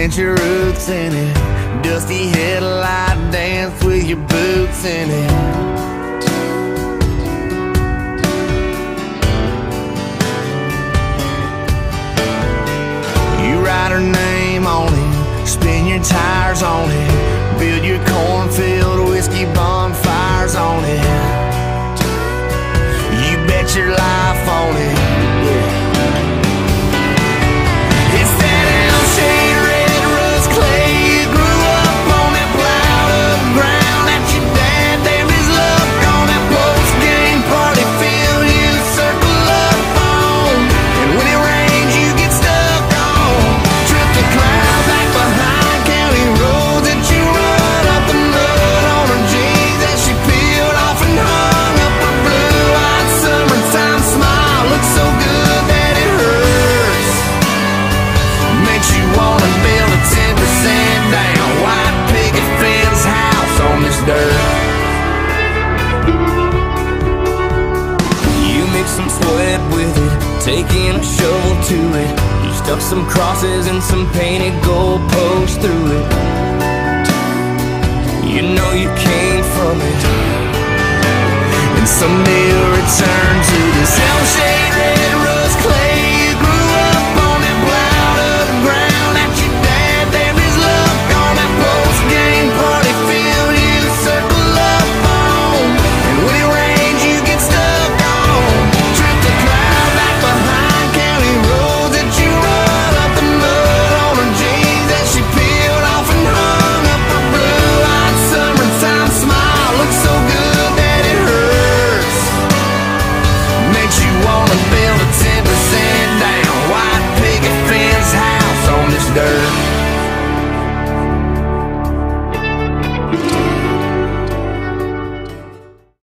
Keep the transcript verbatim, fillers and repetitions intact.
plant your roots in it. Dusty headlight dance with your boots in it. You write her name on it, spin your tires on it, build your cornfield whiskey bonfires on it. You bet your life on it, yeah. It's that L-shaped red rust clay. You grew up on that plowed up ground that your dad damned his luck on. That post-game party field you circle up on, and when it rains you get stuck on. Trip the clouds back behind county roads that you run up the mud on her jeans that she peeled off and hung up her blue-eyed summertime smile. Looks so good that it hurts, makes you wanna build a ten percent down white picket fence house on this dirt. You mix some sweat with it, taking a shovel to it. You stuck some crosses and some painted gold posts through it. You know you came from it, and someday you'll return to this L-shaped